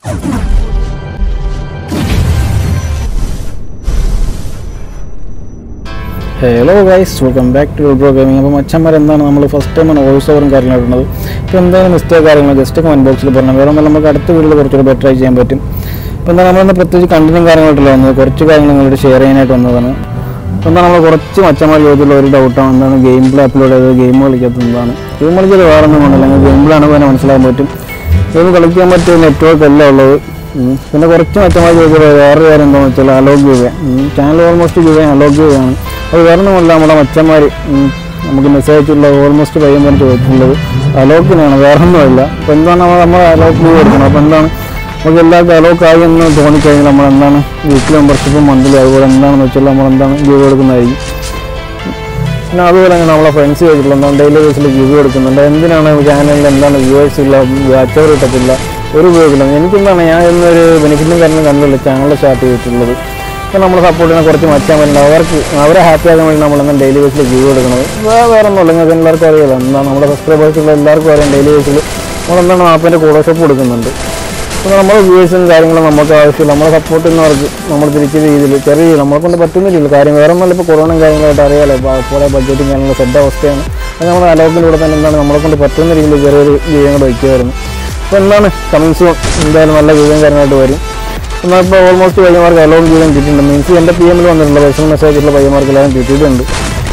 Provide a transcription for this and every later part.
Hello guys, welcome back to Ulbro Gaming. അപ്പോൾ മച്ചന്മാർ എന്താണ് നമ്മൾ ഫസ്റ്റ് ടൈമാണ് വോയിസ് ഓവറും കാര്യങ്ങളും ഇടുന്നത്. ഇപ്പോൾ എന്തെങ്കിലും മിസ്റ്റേക്ക് കാര്യങ്ങൾ ജസ്റ്റ് കമൻറ്റ് ബോക്സിൽ പറഞ്ഞാൽ വേറെ ഒന്നും നമുക്ക് അടുത്ത വീഡിയോയിൽ കുറച്ചുകൂടി ബെറ്റർ ആയി ചെയ്യാൻ പറ്റും. അപ്പോൾ എന്താണ് നമ്മളിന്ന് പ്രത്യേകിച്ച് കണ്ടന്റും കാര്യങ്ങളായിട്ടല്ല വന്നത്, കുറച്ച് കാര്യങ്ങൾ നിങ്ങളോട് ഷെയർ ചെയ്യാനായിട്ട് വന്നതാണ്. അപ്പോൾ എന്താണ് നമ്മൾ കുറച്ച് മച്ചന്മാർ ചോദിച്ചുള്ള ഒരു ഡൗട്ടാണ്, എന്താണ് ഗെയിം പ്ലേ അപ്ലോഡ് ചെയ്തത് ഗെയിം കളിക്കാത്തത് എന്താണ്. ഗെയിം കളിച്ചത് വേറെ ഒന്നും കൊണ്ടല്ല, ഗെയിം പ്ലേ ആണെങ്കിൽ തന്നെ മനസ്സിലാക്കാൻ പറ്റും. ഗെയിം കളിക്കാൻ പറ്റിയ നെറ്റ്വർക്ക് അല്ല ഉള്ളത്. പിന്നെ കുറച്ച് മച്ചന്മാർ ചോദിച്ചത് വേറെ കാര്യം എന്താണെന്ന് വെച്ചാൽ അലോഗ് ചെയ്യുക, ചാനൽ ഓൾമോസ്റ്റ് ചെയ്യുക അലോഗ് ചെയ്യുകയാണ്. അത് വേറെ ഒന്നുമല്ല, നമ്മുടെ മച്ചന്മാർ നമുക്ക് മെസ്സേജ് അയച്ചുള്ള ഓൾമോസ്റ്റ് പയ്യൻ പറഞ്ഞ് ചോദിച്ചിട്ടുള്ളത് അലോക്കിനാണ്, വേറെ ഒന്നുമില്ല. അപ്പോൾ എന്താണ് നമ്മൾ അലോക്ക് ലീവ് കൊടുക്കണം. അപ്പോൾ എന്താണ് നമുക്ക് എല്ലാവർക്കും അലോക്കായി എന്ന് തോന്നിക്കഴിഞ്ഞാൽ നമ്മളെന്താണ് വീക്കിലി മെമ്പർഷിപ്പും മന്ത്ലി അതുപോലെ എന്താണെന്ന് വെച്ചാൽ നമ്മളെന്താണ് ഗീവ് കൊടുക്കുന്നതായിരിക്കും. പിന്നെ അതുപോലെ തന്നെ നമ്മളെ ഫ്രണ്ട്സ് ചോദിച്ചിട്ടുള്ള എന്താണ് ഡെയിലി ബേസിൽ ഗീവ് കൊടുക്കുന്നുണ്ട്. എന്തിനാണ് ചാനലിൽ എന്താണ് വ്യൂവേഴ്സ് ഇല്ല, വാച്ച് അവർ കിട്ടത്തില്ല, ഒരു ഉപയോഗമില്ല. എനിക്കെന്താണ് ഞാൻ എന്നൊരു ബെനിഫിറ്റും കാര്യങ്ങളും കണ്ടില്ല ചാനൽ സ്റ്റാർട്ട് ചെയ്തിട്ടുള്ളത്. അപ്പോൾ നമ്മൾ സപ്പോർട്ട് ചെയ്യുന്ന കുറച്ച് മച്ചാൻ പറ്റില്ല, അവരെ ഹാപ്പി ആകാൻ വേണ്ടി നമ്മളെന്താണ് ഡെയിലി ബേസിൽ ഗീവ് കൊടുക്കുന്നത്. വേറെ ഒന്നുമില്ല, നിങ്ങൾക്ക് എല്ലാവർക്കും അറിയാമല്ലോ എന്താണ് നമ്മുടെ സബ്സ്ക്രൈബേഴ്സുള്ള എല്ലാവർക്കും അറിയാം. ഡെയിലി ബേസിൽ നമ്മളെന്താണ് ആപ്പിൻ്റെ കോളർഷിപ്പ് കൊടുക്കുന്നുണ്ട്. അപ്പോൾ നമ്മുടെ വ്യൂവേഴ്സും കാര്യങ്ങളും നമുക്ക് ആവശ്യമില്ല, നമ്മളെ സപ്പോർട്ട് ചെയ്യുന്നവർക്ക് നമ്മൾ തിരിച്ച രീതിയിൽ ചെറിയ നമ്മളെ കൊണ്ട് പറ്റുന്ന രീതിയിൽ കാര്യം വേറെ ഒന്നുമില്ല. ഇപ്പോൾ കൊറോണയും കാര്യങ്ങളായിട്ട് അറിയാമല്ലോ, അപ്പോൾ ബഡ്ജറ്റും കാര്യങ്ങളും സെറ്റ് അവസ്ഥയാണ്. അത് നമ്മൾ അലോക്കിലൂടെ തന്നെ എന്താണ് നമ്മളെ കൊണ്ട് പറ്റുന്ന രീതിയിൽ ചെറിയൊരു ഗീവം കൂടെ വയ്ക്കുമായിരുന്നു. അപ്പോൾ എന്താണ് കമൻസ് എന്തായാലും നല്ല ഗീവം കാര്യമായിട്ട് വരും. എന്നാൽ ഇപ്പോൾ ഓൾമോസ്റ്റ് പയ്യന്മാർക്ക് അലോഗ് ഗീവം കിട്ടിയിട്ടുണ്ട്. മീൻസ് എൻ്റെ PM വന്നിട്ടുണ്ട്, പേഴ്സണൽ മെസ്സേജുള്ള പയ്യന്മാർക്ക് എല്ലാവരും കിട്ടിയിട്ടുണ്ട്.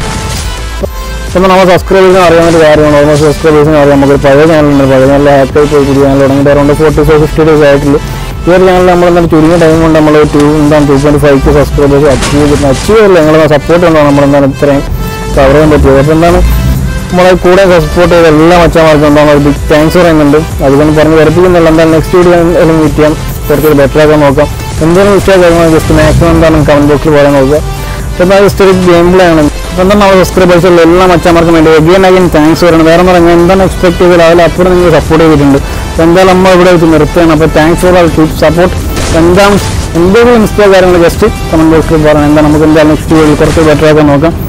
എന്നാൽ നമ്മൾ സബ്സ്ക്രൈബേഴ്സിന് അറിയാവുന്ന ഒരു കാര്യമാണ്, ഓൾമോസ്റ്റ് സബ്സ്ക്രൈബേഴ്സിന് അറിയാം. നമുക്ക് പഴയ ചാനലുണ്ട്, പഴയ ചാനൽ ഹാക്കായി പോയി പുതിയ ചാനൽ തുടങ്ങിയിട്ട് അറൗണ്ട് 40-50 ഡേയ്സ് ആയിട്ടുള്ളൂ. ഈ ഒരു ചാനൽ നമ്മളെന്താണ് ചുരുങ്ങിയ ടൈം കൊണ്ട് നമ്മൾ 2.5 സബ്സ്ക്രൈബേഴ്സ് അച്ചീവ് അല്ല, നിങ്ങളെ സപ്പോർട്ട് കൊണ്ടാണ് നമ്മളെന്താണ് ഇത്രയും കവർ ചെയ്യാൻ പറ്റിയത്. അപ്പോൾ എന്താണ് നമ്മളെ കൂടെ സപ്പോർട്ട് ചെയ്ത എല്ലാ മച്ചന്മാർക്കും എന്താണ് ഒരു ബിഗ് താങ്ക്സ് പറയുന്നുണ്ട്. അതുകൊണ്ട് പറഞ്ഞ് വരപ്പിക്കുന്നില്ല, എന്താണ് നെക്സ്റ്റ് വീഡിയോ എല്ലാം മീറ്റ് ചെയ്യാം, കുറച്ചുകൂടി ബെറ്റർ ആക്കാൻ നോക്കാം. എന്തെങ്കിലും മിസ്റ്റേക്ക് ആകുമ്പോൾ ജസ്റ്റ് മാക്സിമം എന്താണ് കമൻറ്റ് ബോക്സിൽ പറയാൻ നോക്കുക. അപ്പോൾ എന്നാൽ ജസ്റ്റ് ഒരു ഗെയിം പ്ലേ ആണ്. അപ്പോൾ എന്താണ് നമ്മൾ സബ്സ്ക്രൈബേഴ്സുള്ള എല്ലാ മച്ചന്മാർക്കും വേണ്ടി അഗൈൻ താങ്ക്സ് പറയുന്നത്. വേറെ പറഞ്ഞാൽ എന്താണ് എക്സ്പെക്ട് ചെയ്തത് അതിൽ അപ്പുറം നിങ്ങൾ സപ്പോർട്ട് ചെയ്തിട്ടുണ്ട്. അപ്പോൾ എന്തായാലും നമ്മൾ ഇവിടെ വെച്ച് നിർത്തുകയാണ്. അപ്പോൾ താങ്ക്സ് ഫോർ കീപ് സപ്പോർട്ട്. എന്താണ് എന്തെങ്കിലും മിസ്റ്റേക്ക് കാര്യങ്ങൾ ജസ്റ്റ് കമൻറ്റ് ബോക്സിൽ പറയണം. എന്താണ് നമുക്ക് എന്തായാലും നെക്സ്റ്റ് വീഡിയോയിൽ കുറച്ച് ബെറ്റർ ആക്കാൻ നോക്കാം.